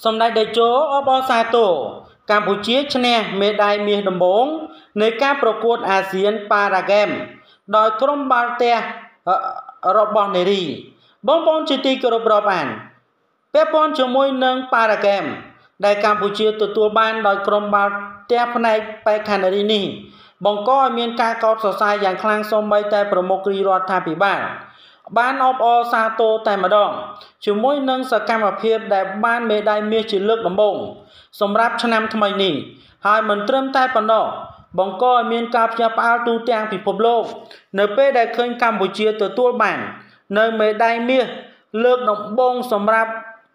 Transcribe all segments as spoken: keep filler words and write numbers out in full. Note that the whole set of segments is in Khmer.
Xong đại đại chố ở bó xa tổ Campuchia chne mê đai miê đầm bốn nơi cácប្រកួត ASEAN Para Game ដោយក្រុមបាល់ទះរបស់នារីបងប្អូនជាទីគោរពរាប់អានពាក់ព័ន្ធជាមួយនឹង Para Game ដែលកម្ពុជាទទួលបានដោយក្រុមបាល់ទះផ្នែកបេក្ខនារីនេះបង្កឲ្យមានការកោតសរសើរយ៉ាងខ្លាំងសូម្បីតែប្រមុខរាជរដ្ឋាភិបាលបានអបអរសាទរតែម្ដងជាមួយនឹងសកម្មភាពដែលបានមេដាយមាសជាលើកដំបូងសម្រាប់ឆ្នាំថ្មីនេះហើយមិនត្រឹមតែប៉ុណ្ណោះបង្កឲ្យមានការភ្ញាក់ផ្អើលទូទាំងពិភពលោកនៅពេលដែលឃើញកម្ពុជាទទួលបាននៅមេដាយមាសលើកដំបូងសម្រាប់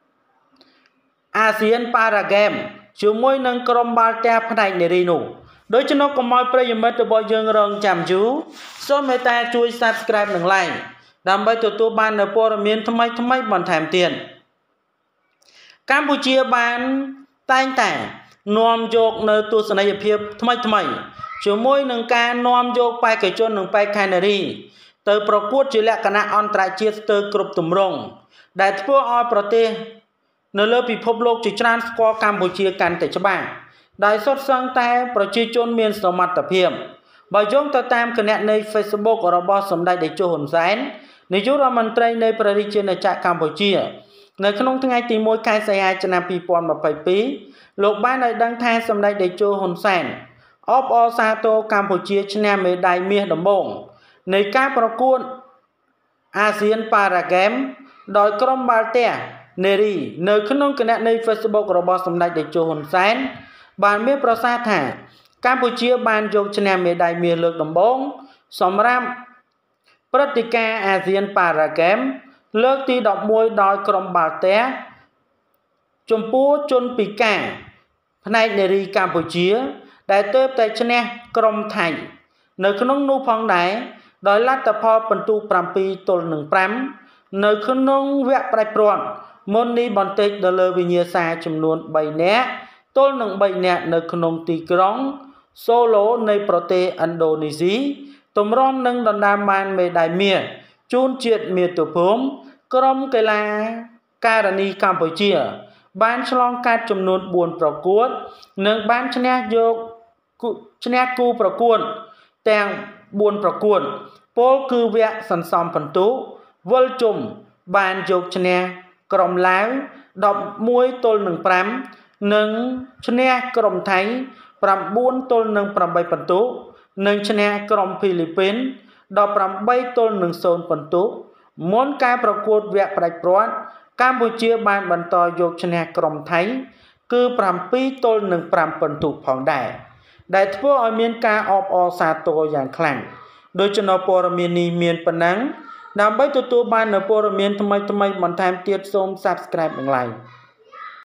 ASEAN Para Game ជាមួយនឹងក្រុមបាល់ទះផ្នែកនារីនោះដូច្នោះកុំឲ្យប្រិយមិត្តរបស់យើងរងចាំយូរសូមមេត្តាជួយ Subscribe និង Like ដើម្បីទទួលបាននូវព័ត៌មានថ្មីថ្មីបន្ថែមទៀតកម្ពុជាបានតែងតែនាំយកនៅទស្សនីយភាពថ្មីថ្មីជាមួយនឹងការនាំយកបេក្ខជននិងបេក្ខនារីទៅប្រកួតជាលក្ខណៈអន្តរជាតិស្ទើរគ្រប់ទម្រង់ដែលធ្វើឲ្យប្រទេសនៅលើពិភពលោកជាច្រើនស្គាល់កម្ពុជាកាន់តែច្បាស់ដែលសុទ្ធសឹងតែប្រជាជនមានសមត្ថភាពបើយោងទៅតាមគណនី Facebook របស់សម្ដេចតេជោហ៊ុនសែននាយករដ្ឋមន្ត្រីនៃព្រះរាជាណាចក្រកម្ពុជានៅក្នុងថ្ងៃទីមួយខែសីហាឆ្នាំពីរពាន់ម្ភៃពីរលោកបានឲ្យដឹងថាសម្ដេចតេជោហ៊ុនសែនអបអរសាទរកម្ពុជាឈ្នះមេដាយមាសដំបូងនៃការប្រកួត ASEAN Para Game ដោយក្រុមបាល់ទះនារីនៅក្នុងគណនី Facebook របស់សម្ដេចតេជោហ៊ុនសែនបានមានប្រសាសន៍ថាកម្ពុជាបានយកឈ្នះមេដាយមាសលើកដំបូងសម្រាប់ព្រឹត្តិការណ៍ ASEAN Para Game លើកទីដប់មួយដោយក្រុមបាល់ទះចំពោះជនពិការផ្នែកនារីកម្ពុជាដែលទើបតែឈ្នះក្រុមថៃនៅក្នុងនោះផងដែរដោយលទ្ធផលពិន្ទុប្រាំពីរទល់នឹងប្រាំនៅក្នុងវគ្គផ្ដាច់ព្រាត់មុននេះបន្តិចទៅលើវិញ្ញាសាចំនួនបីនាក់ទល់នឹងបីនាក់នៅក្នុងទីក្រុងសូឡូនៃប្រទេសឥណ្ឌូនេស៊ីទម្រាំនឹងដណ្ដើមបានមេដាយមាសជូនជាតិមាតុភូមិក្រុមកីឡាការិនីកម្ពុជាបានឆ្លងកាត់ចំនួនបួនប្រកួតនិងបានឈ្នះយកឈ្នះគូប្រកួតទាំងបួនប្រកួតពលគឺវគ្គសន្សំពិន្ទុវិលជុំបានយកឈ្នះក្រុមឡាវដប់មួយទល់នឹងប្រាំនិងឈ្នះក្រុមថៃប្រាំបួនទល់នឹងប្រាំបីពិន្ទុនិងឈ្នះក្រុមហ្វីលីពីនដប់ប្រាំបីទល់នឹងសូន្យពិន្ទុមុនការប្រកួតវគ្គផ្ដាច់ព្រាត់កម្ពុជាបានបន្តយកឈ្នះក្រុមថៃគឺប្រាំពីរទល់នឹងប្រាំពិន្ទុផងដែរដែលធ្វើឲ្យមានការអបអរសាទរយ៉ាងខ្លាំងដូច្នោះព័ត៌មាននេះមានប៉ុណ្ណឹងដើម្បីទទួលបាននូវព័ត៌មានថ្មីថ្មីបន្ថែមទៀតសូម Subscribe និង Like